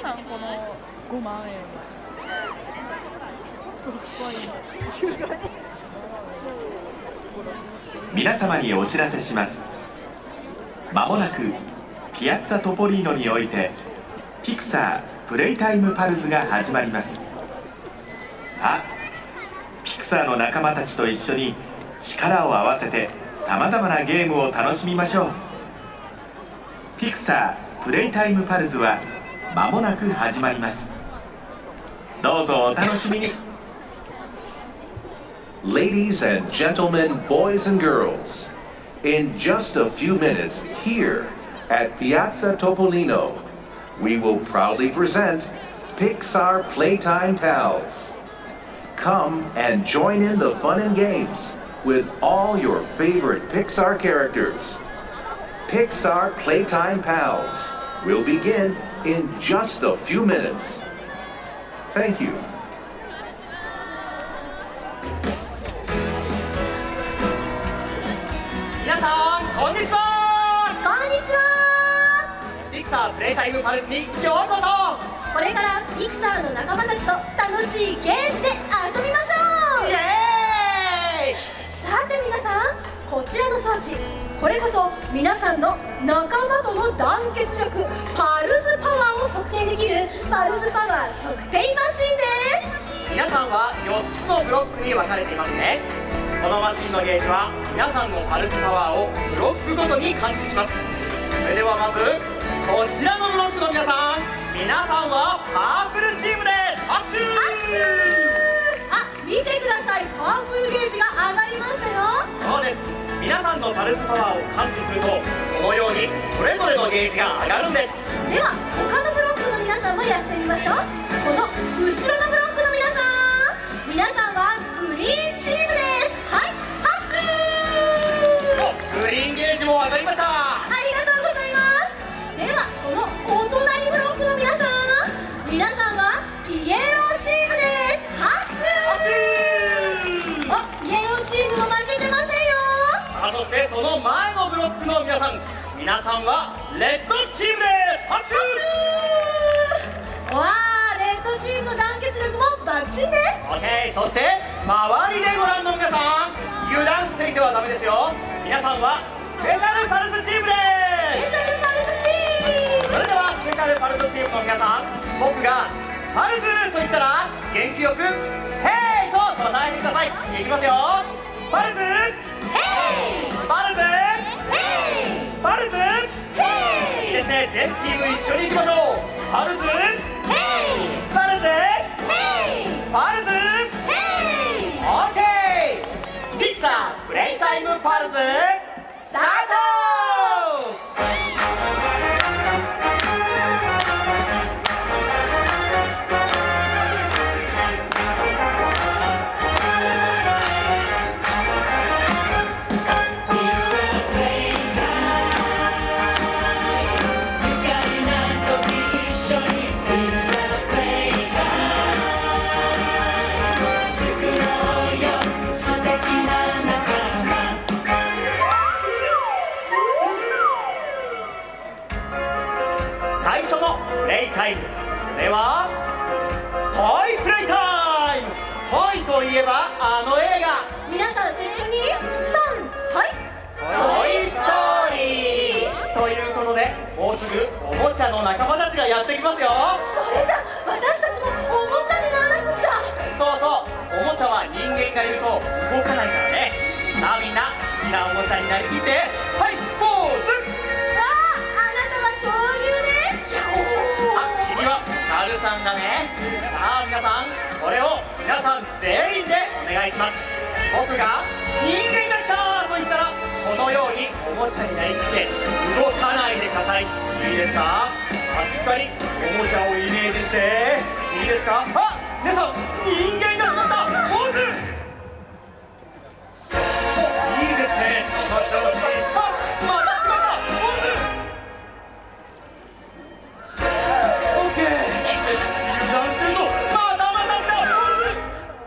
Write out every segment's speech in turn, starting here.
さんこの5万円皆様にお知らせします。まもなくピアッツァトポリーノにおいてピクサープレイタイムパルズが始まります。さあピクサーの仲間たちと一緒に力を合わせてさまざまなゲームを楽しみましょう。ピクサープレイタイムパルズはまもなく始まります。どうぞお楽しみに。 Ladies and gentlemen, boys and girls, in just a few minutes here at Piazza Topolino, we will proudly present Pixar Playtime Pals. Come and join in the fun and games with all your favorite Pixar characters. Pixar Playtime Pals will begin in just a few minutes. Thank you. 皆さんこんにちは。 こんにちは。 ピクサープレイタイムパルスにようこそ。 これからピクサーの仲間たちと楽しいゲームで遊びましょう。 イエーイ。 さて皆さん、こちらの装置、これこそ皆さんの仲間との団結力、パルスパワーを測定できるパルスパワー測定マシンです。 皆さんは4つのブロックに分かれていますね。このマシンのゲージは皆さんのパルスパワーをブロックごとに感知します。それではまずこちらのブロックの皆さん、皆さんはパープルチームです。拍手。 あ、見てください、パープルゲージが上がりましたよ。 そうです。皆さんのパルスパワーを感知するとこのようにそれぞれのゲージが上がるんです。 では他のブロックの皆さんもやってみましょう。この後ろのブロックの皆さん、皆さんはグリーンチームです。はい、拍手。 グリーンゲージも上がりました。 ありがとうございます。ではそのお隣ブロックの皆さん、皆さんはイエローチームです。拍手。イエローチームも負けてませんよ。 さあそしてその前のブロックの皆さん、皆さんはレッドチームです。拍手。 わあ、レッドチームの団結力もバッチリです。 OK。 そして周りでご覧の皆さん、油断していてはダメですよ。皆さんはスペシャルパルスチームです。 スペシャルパルスチーム。 それではスペシャルパルスチームの皆さん、僕がパルスと言ったら元気よくヘイと唱えてください。いきますよ。パルスヘイ、 パルスヘイ、 パルスヘイ。 いいですね。全チーム一緒にいきましょう。パルスヘイ、 パルスヘイ、 パルスヘイ。 OK。 ピクサープレイタイムパルススタート。最初のプレイタイム、それはトイプレイタイム。トイといえばあの映画、 皆さん一緒に3、はい、 トイ・ストーリーということで、もうすぐおもちゃの仲間たちがやってきますよ。 それじゃ私たちのおもちゃにならなくちゃ。 そうそう、おもちゃは人間がいると動かないからね。さあみんな好きなおもちゃになりきって、はい、ポーズ。 あなたは恐竜ね。 あ、君はサルさんだね。さあ皆さん、これを皆さん全員でお願いします。僕が人間が来たと言ったらこのようにおもちゃになりきって動かないでください。いいですか。しっかりおもちゃをイメージして、いいですか。あ、皆さん人間が来ました。ポーズ。お、いいですね。その調子。あ、また来ました。ポーズ。OK。油断してるとまた来た。ポーズ。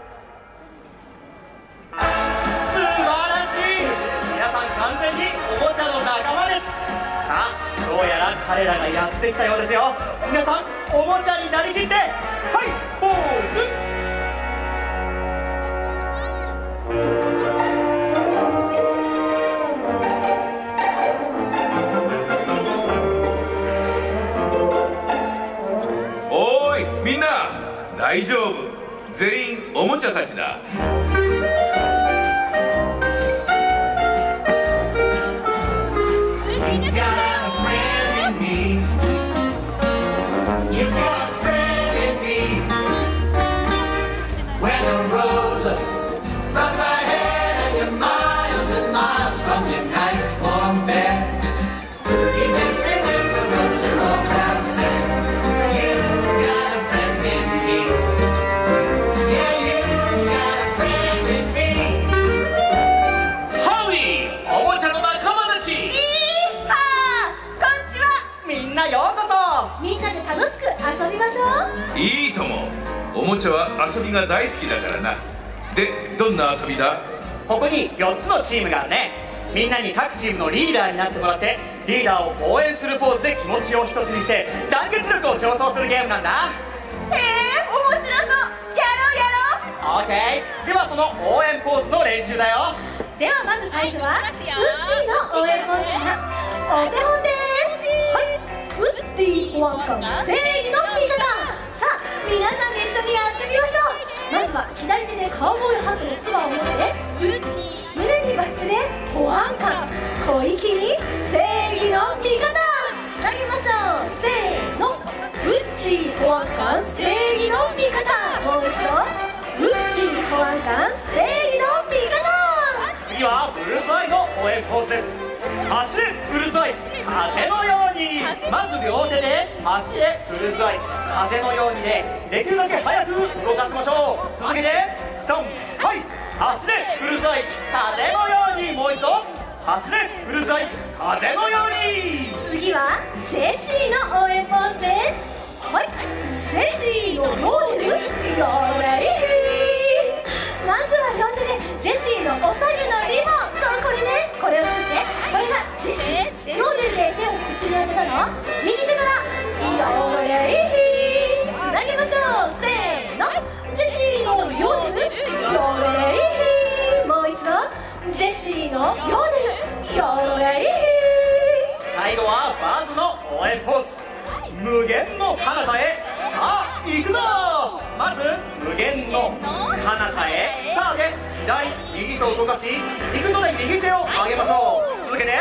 素晴らしい。皆さん完全におもちゃの仲間です。さあどうやら彼ららがやってきたようですよ。皆さんおもちゃになりきって、はい、ポーズ。 おーいみんな大丈夫、全員おもちゃたちだ。いいとも。おもちゃは遊びが大好きだからな。で、どんな遊びだ？ ここに4つのチームがあるね。みんなに各チームのリーダーになってもらって、リーダーを応援するポーズで気持ちを一つにして団結力を競争するゲームなんだ。 面白そう。やろう。 オーケー。ではその応援ポーズの練習だよ。 ではまず最初はウッディの応援ポーズからお手本です。はい、ウッディ保安官正義の味方。さあ皆さんで一緒にやってみましょう。まずは左手でカウボーイハットのつばを持って胸にバッジで保安官、小粋に正義の味方つなげましょう。せーの、ウッディ保安官正義の味方。もう一度、ウッディ保安官正義の味方。 次はブルースアイの応援ポーズです。走れブルースアイ、風のように。まず両手で走れブルースアイ、風のようにできるだけ早く動かしましょう。続けて3、はい、走れブルースアイ、風のように。もう一度走れブルースアイ、風のように。 次はジェシーの応援ポーズです。はい、ジェシーのヨーデルヨレイヒー。まずは両手でジェシーのおさげのリボン、そうこれね、これを作って、これがジェシー。ヨーデルで手を口に当てたの右手からヨレイヒーつなげましょう。せーの、ジェシーのヨーデルヨレイヒー。もう一度ジェシーのヨーデルヨレイヒー。 最後はバズの応援ポーズ、無限の彼方へ。さあ行くぞ。まず無限の彼方へ。さあで左右と動かし、行くので右手を上げましょう。続けて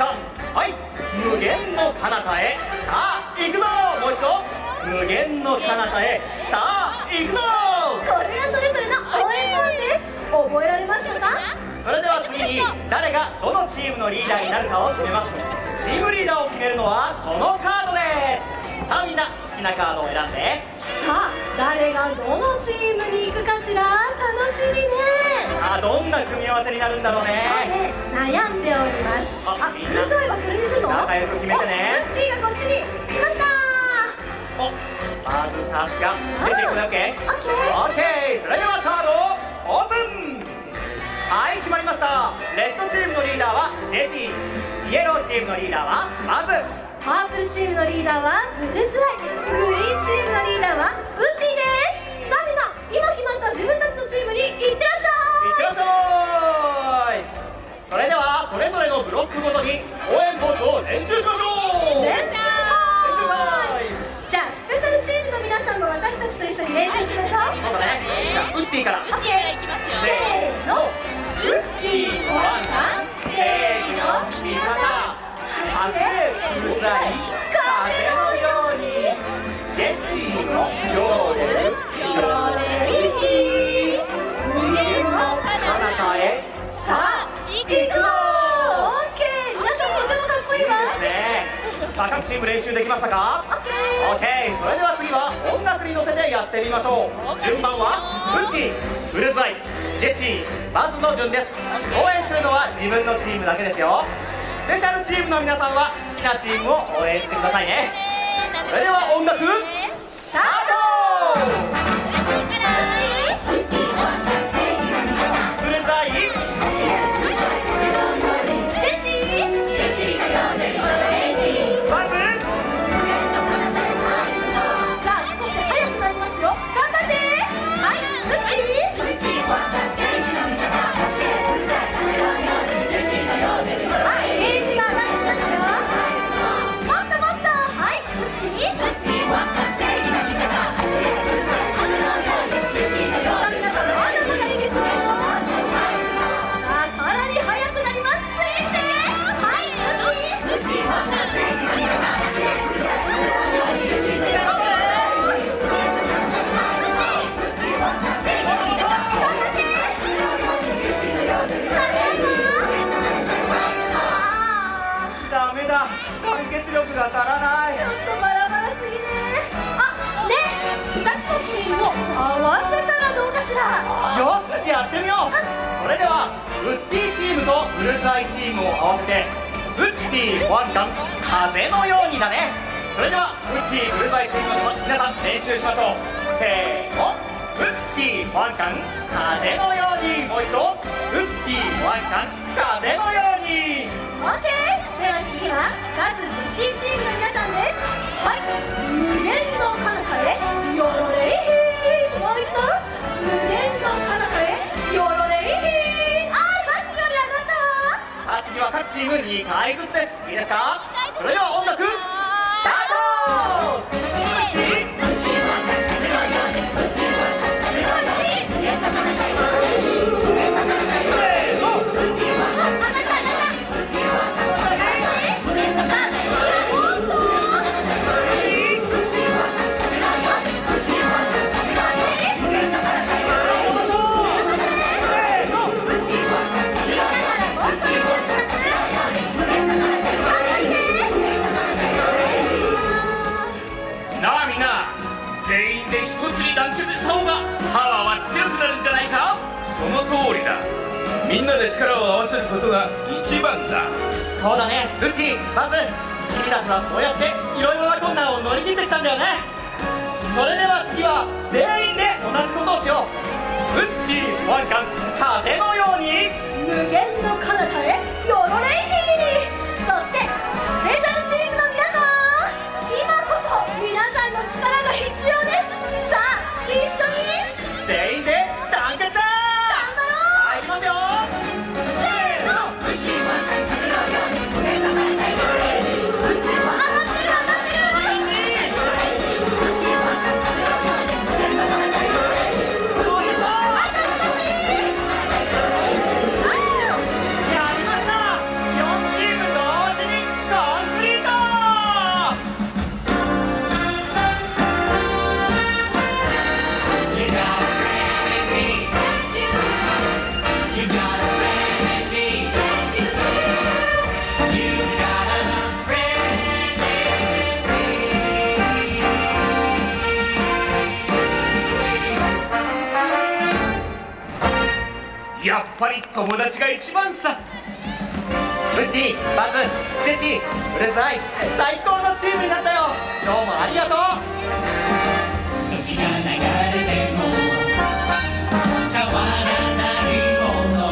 3、はい、無限の彼方へ。さあ行くぞ。もう一度無限の彼方へ。さあ行くぞ。 これがそれぞれの応援ポーズです。覚えられましたか？ それでは次に誰がどのチームのリーダーになるかを決めます。チームリーダーを決めるのはこのカードです。さあみんな好きなカードを選んで。 さあ誰がどのチームに行くかしら。楽しみね。 さあどんな組み合わせになるんだろうね。 そうね、悩んでおります。 あ、みんなうるさいはそれにするの？ 仲良く決めてね。 ウッディがこっちに来ました。 お、まずさすがジェシー、これ OK？ オッケー。 オッケー。それではカードをオープン。はい、決まりました。レッドチームのリーダーはジェシー、イエローチームのリーダーはバズ、 パープルチームのリーダーはブルースアイ、グリーンチームのリーダーはウッディです。さあみんな今決まった自分たちのチームに行ってらっしゃい。 いってらっしゃい。それではそれぞれのブロックごとに応援ポーズを練習しましょう。 練習タイム。 じゃあスペシャルチームの皆さんも私たちと一緒に練習しましょう。 そうだね。じゃあウッディから。 オッケー。せーの、ウッディ保安官正義の味方。 走れブルースアイ、風のように。ジェシーのヨーデルヨレイヒー、無限の彼方へ。さあ行くぞ。 オッケー。皆さんとてもかっこいいわ。 いいですね。さあ各チーム練習できましたか？ オッケー。 オッケー。それでは次は音楽に乗せてやってみましょう。順番はウッディ、ブルースアイ、ジェシー、バズの順です。応援するのは自分のチームだけですよ。スペシャルチームの皆さんは好きなチームを応援してくださいね。それでは音楽スタート。ブルースアイ、 ジェシー、 バズ、 よしやってみよう。それではウッディチームとブルースアイチームを合わせてウッディ保安官風のようにだね。それではウッディブルースアイチームの皆さん練習しましょう。せーの、ウッディ保安官風のように。もう一度ウッディ保安官風のように。 OK。 では次はまずジェシーチームの皆さんです。はい、無限の彼方へよろれいひー。もう一度無限の彼方へよろれいひー。さっきより上がったわ。 さあ次は各チーム2回ずつです。いいですか。それでは音楽スタート。なあみんな、全員で一つに団結した方がパワーは強くなるんじゃないか。 その通りだ。みんなで力を合わせることが一番だ。 そうだね、ウッディ、まず君たちはそうやっていろいろな困難を乗り切ってきたんだよね。それでは次は全員で同じことをしよう。ウッディ保安官風のように。 無限の彼方へよろれいひー。そしてスペシャルチームの皆さん、今こそ皆さんの力が必要です。さあ一緒に全員で団結だ。 頑張ろう。 さあいきますよ。 せーの。 やりました。4チーム同時にコンプリート。やっぱり友達が一番さ。ウッディ、バズ、ジェシー、ブルースアイ、最高のチームになったよ。どうもありがとう。 時が流れても変わらないもの、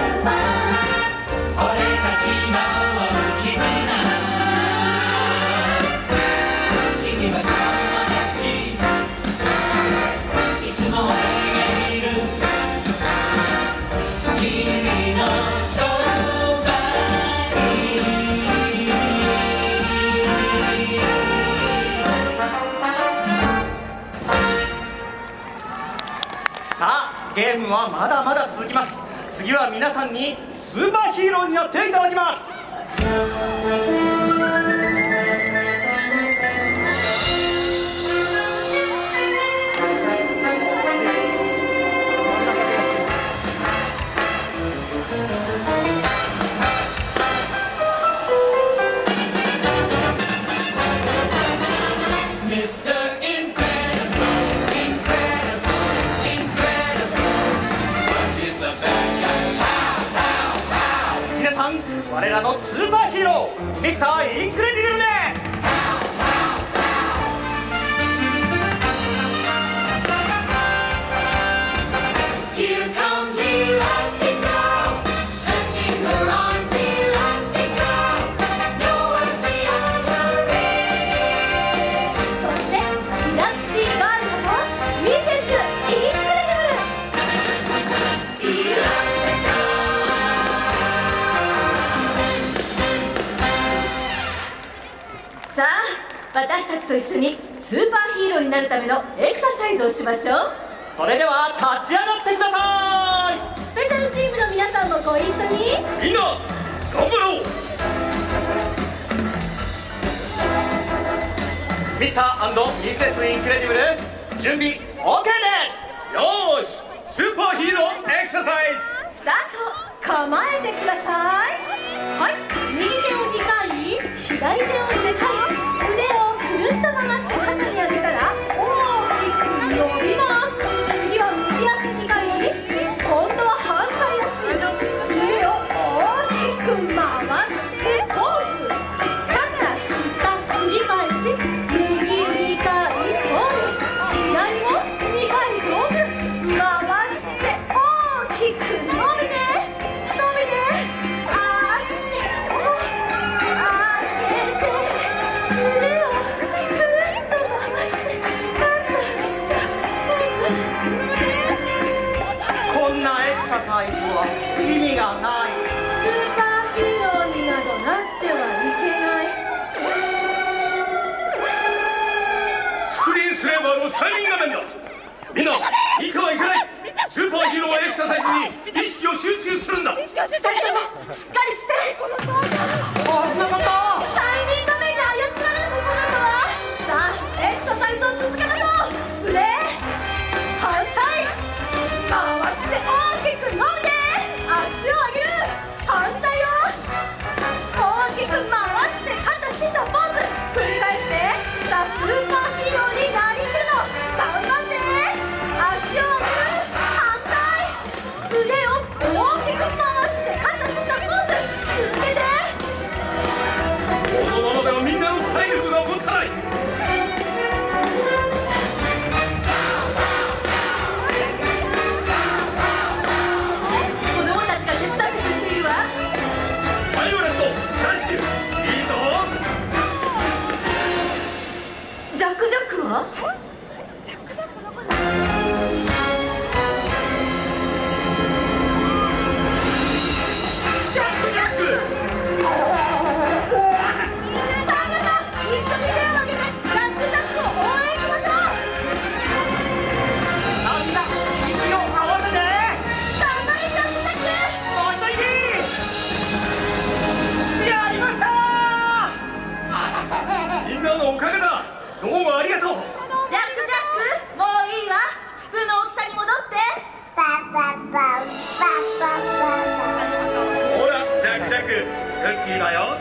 俺たちの絆、君は友達、いつも笑える君のそばに。 さあゲームはまだまだ続きます。次は皆さんにスーパーヒーローになっていただきます。 Mr. Incredible, incredible, incredible. Punch in the back, pow, pow, pow. 皆さん、我らのスーパーヒーローミスターインクレディブルです。 Here comes Elastic Girl, stretching her arms, Elastic Girl. No one's beyond her reach. そしてイラスティガールことミセスインクレディブル。 Elastic Girl. さあ私たちと一緒にスーパーヒーローになるためのエクササイズをしましょう。 それでは立ち上がってください。 スペシャルチームの皆さんもご一緒に。 みんな頑張ろう。 ミスター&ミセスインクレディブル準備 OK です。 よーし、スーパーヒーローエクササイズスタート。 構えてください。はい、右手を2回、左手を2回、腕をくるっと回して肩に当てたら大きく伸びます。次は右足2回、 スレーバーの3人画面だ。みんな行かはいけない。スーパーヒーローエクササイズに意識を集中するんだ。 2人ともしっかりして。 危なかった。 3人画面に操られるところだったわ。さあエクササイズを続けましょう。腕反対回して大きく伸びて足を上げる。反対を大きく回して肩しんだポーズ繰り返して。さあスーパーヒーローになりきるの頑張って。足を上げる。反対腕を大きく回して肩しんだポーズ続けて。 このままではみんなの体力が持たない。 子供たちが手伝ってくれているわ。 バイオレットダッシュいいぞ。 ジャックは？ ジャックさあ皆さん一緒に手を挙げてジャックを応援しましょう。 さあみんな息を合わせて。 頑張れジャック。 もう一息。やりましたー。 みんなのおかげだ。どうもありがとう。 ジャックもういいわ。普通の大きさに戻って。 ほらジャッククッキーだよ。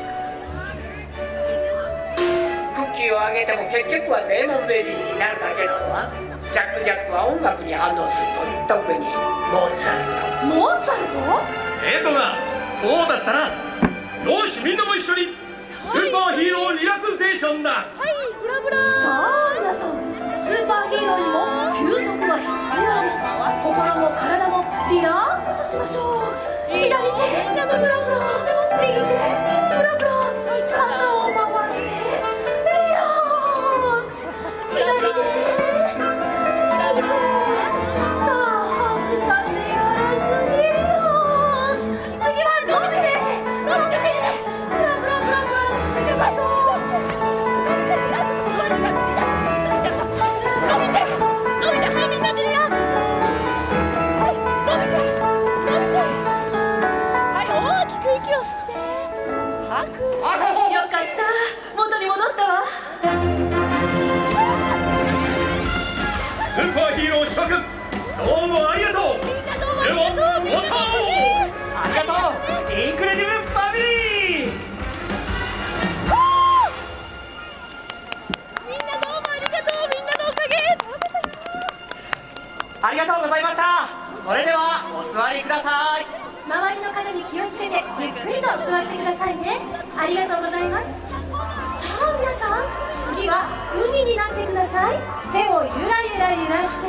クッキーをあげても結局はレモンベリーになるだけだわ。ジャックは音楽に反応するの。特にモーツァルト。 モーツァルト？ エドナ、そうだったな。よしみんなも一緒にスーパーヒーローリラクゼーションだ。 さあ皆さんスーパーヒーローにも休息が必要です。心も体もリラックスしましょう。左手ブラブラ右手ブラブラ肩を回してリラックス。左手右手さあ恥ずかしがらずにリラックス。次は伸びてブラブラ続けましょう。 よかった。元に戻ったわ。 スーパーヒーロー諸君どうもありがとう。ではまたありがとうインクレディブルファミリー。 みんなどうもありがとう。みんなのおかげ。 ありがとうございました。それではお座りください。 周りの方に気をつけてゆっくりと座ってくださいね。ありがとうございます。さあ皆さん次は海になってください。手をゆらゆら揺らして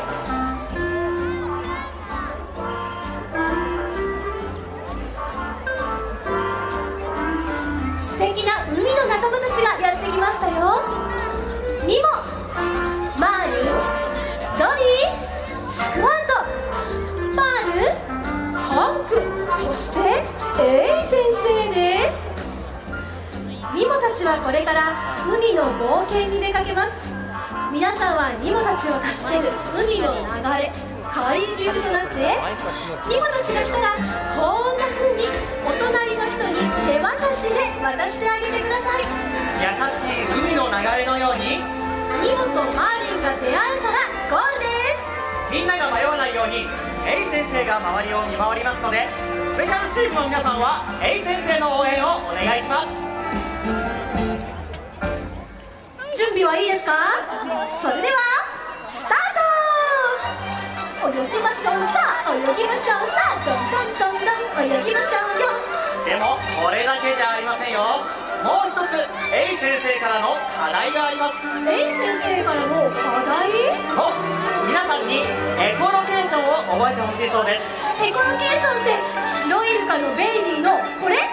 素敵な海の仲間たちがやってきましたよ。ニモ、マール、ドリー、スクワット、パール、ハンク、そしてエイ先生です。ニモたちはこれから海の冒険に出かけます。皆さんはニモたちを助ける海の流れ、海流となってニモたちが来たらこんな風にお隣の人に手渡しで渡してあげてください。 優しい海の流れのようにニモとマーリンが出会えたらゴールです。 みんなが迷わないようにエイ先生が周りを見回りますので、スペシャルチームの皆さんはエイ先生の応援をお願いします。 準備はいいですか？それではスタート。泳ぎましょう。さあ泳ぎましょう。さあどんどんどんどん泳ぎましょうよ。 でもこれだけじゃありませんよ。もう一つエイ先生からの課題があります。 エイ先生からの課題？ そう、皆さんにエコロケーションを覚えてほしいそうです。 エコロケーションって白イルカのベイビーのこれ？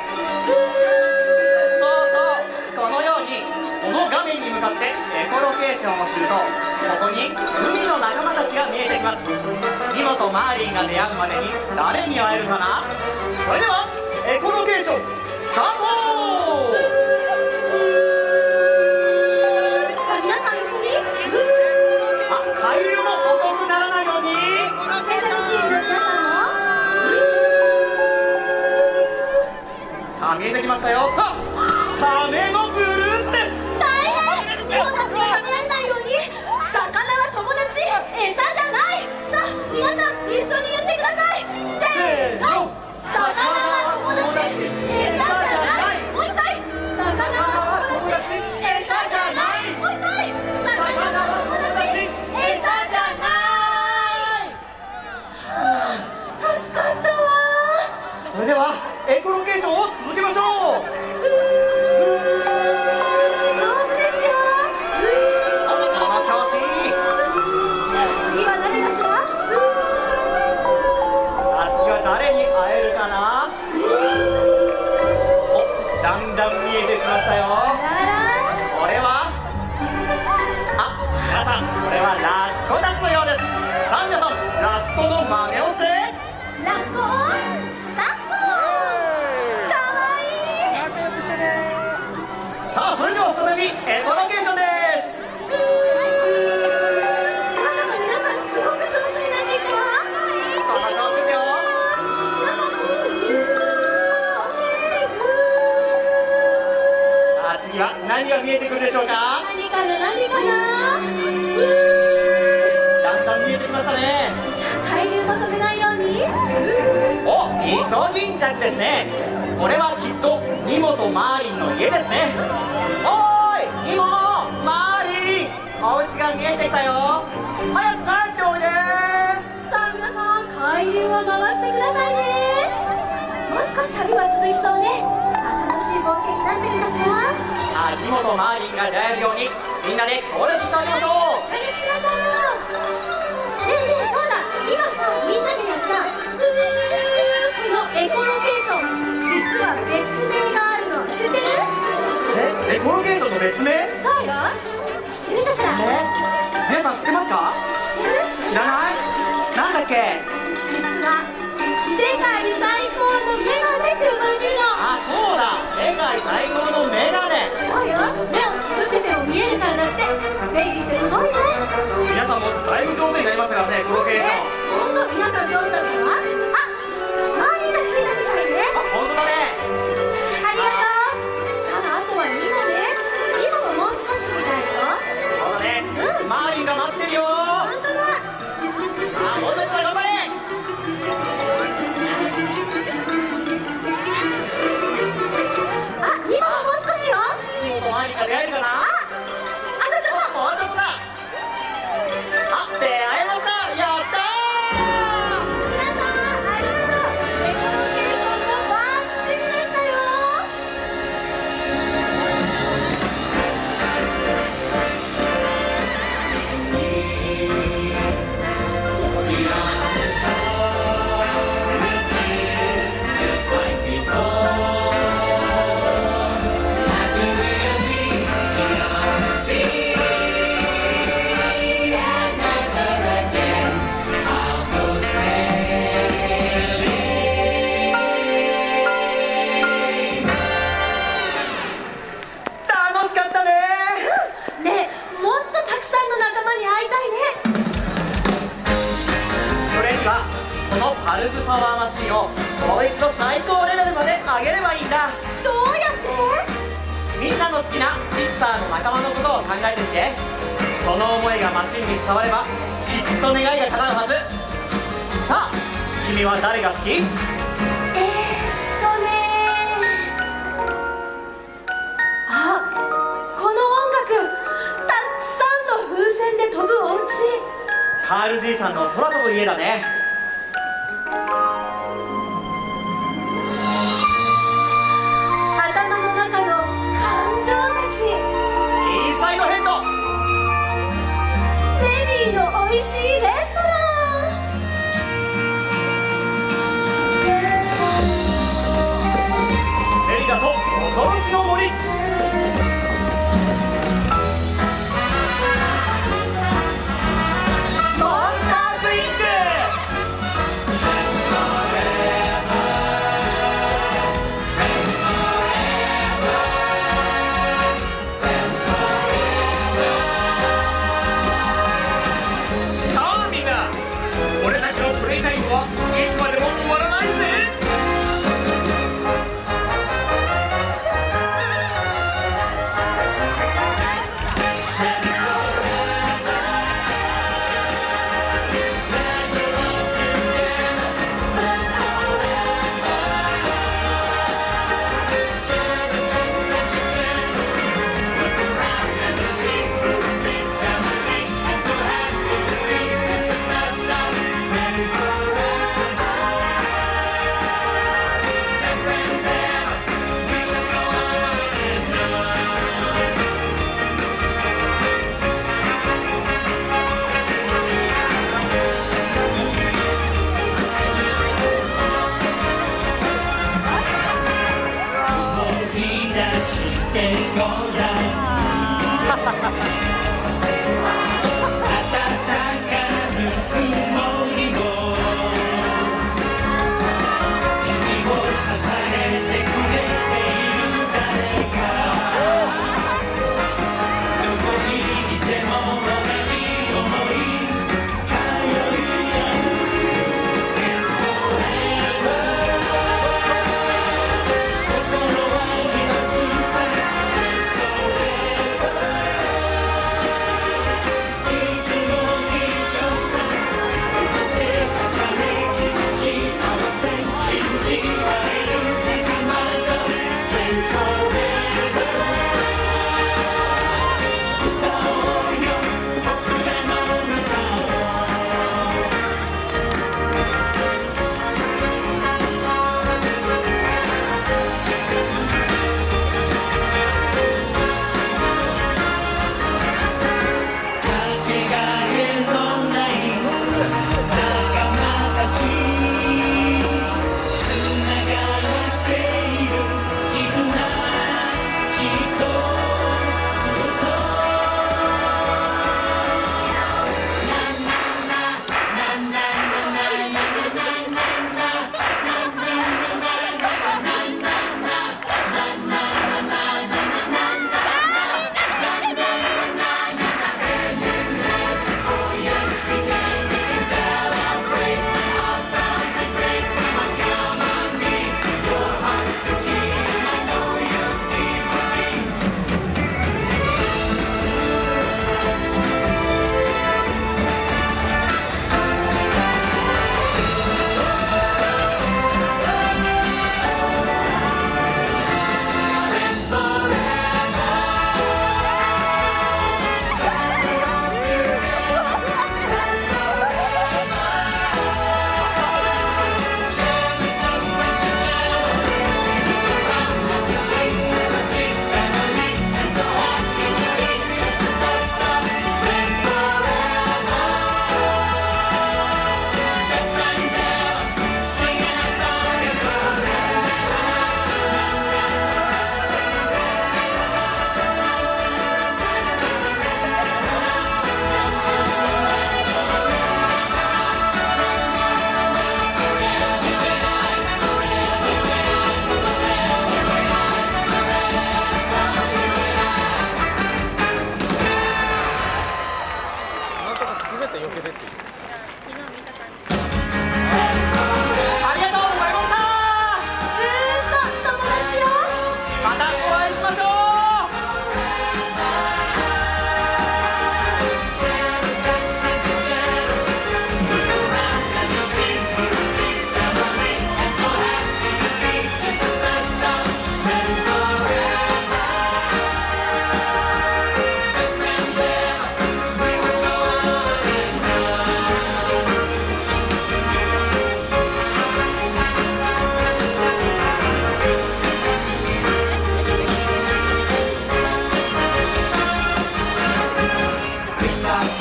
そうそう、このようにこの画面に向かってエコロケーションをすると、ここに海の仲間たちが見えてきます。ニモとマーリンが出会うまでに誰に会えるかな？それではエコロケーションスタート。 さあ皆さん一緒にソギンチャクですね。これはきっとニモとマーリンの家ですね。おーいニモマーリン、お家が見えてきたよ。早く帰っておいで。 さあ皆さん、海流を回してくださいね。もう少し旅は続きそうね。さあ楽しい冒険になってるかしら。 さあニモとマーリンが出会えるようにみんなで協力してあげましょう。 協力しましょう。ねえねえ、そうだ、今さみんなでやったこのエコロケーション、実は別名があるの知ってる？ エコロケーションの別名？ そうよ。知ってるかしら？ 皆さん知ってますか？ 知ってる？ 知らない？なんだっけ？ 実は世界最高のメガネって呼ばれてるの。 あ、そうだ、世界最高のメガネ。 そうよ、目をつぶってても見えるからだって。ベイビーってすごいね。 皆さんもだいぶ上手になりましたからね、コロケーション。 本当、皆さん上手だったわ。あ、マーリンがついたみたいね。 あ、本当だね。 ありがとう。さあ、あとはニモね。ニモももう少し見たいよ。 そうだね、マーリンが待ってるよ。 本当だ。 さあ、もうちょっと頑張れ。 あ、ニモももう少しよ。 ニモとマーリンが出会えるかな。 あとちょっと。 もうちょっとだ。あ、出会えました。やったー。 皆さん、ありがとう。エコロケーションもバッチリでしたよ。 楽しかったね。 ねえ、もっとたくさんの仲間に会いたいね。 それにはこのパルスパワーマシンをもう一度最高レベルまで上げればいいんだ。 どうやって？ みんなの好きなピクサーの仲間のことを考えてみて。その思いがマシンに伝わればきっと願いが叶うはず。さあ君は誰が好き？ あ、この音楽、たくさんの風船で飛ぶお家。 カールじいさんの空飛ぶ家だね。 頭の中の感情たち。 インサイドヘッド。 ゼリーの美味しいレストラン。 エリダと恐ろしの森。モンスターズインク。さあみんな、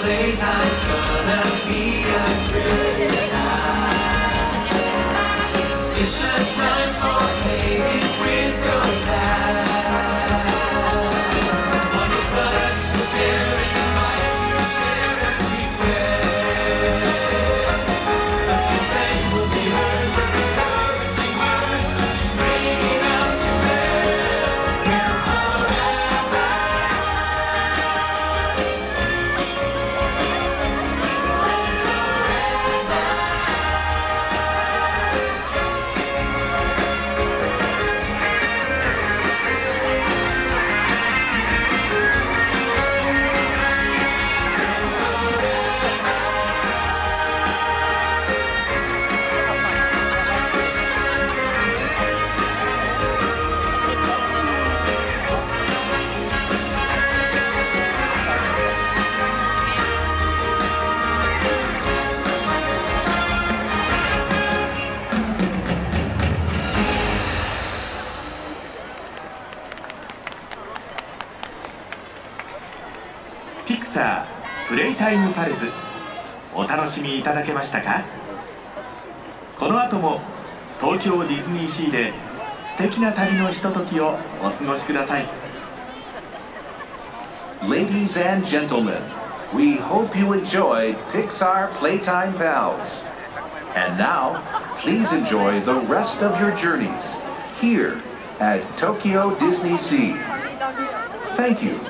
playtime's gonna be a great night. It's the time for playing with your pals. On your buttons, prepare and invite to share every request. A tune will be heard with encouraging words, bringing out your best. It's forever. ピクサープレイタイムパルズ、お楽しみいただけましたか？この後も東京ディズニーシーで素敵な旅のひとときをお過ごしください。 Ladies and gentlemen, we hope you enjoyed Pixar Playtime Pals. And now, please enjoy the rest of your journeys here at Tokyo Disney Sea. Thank you.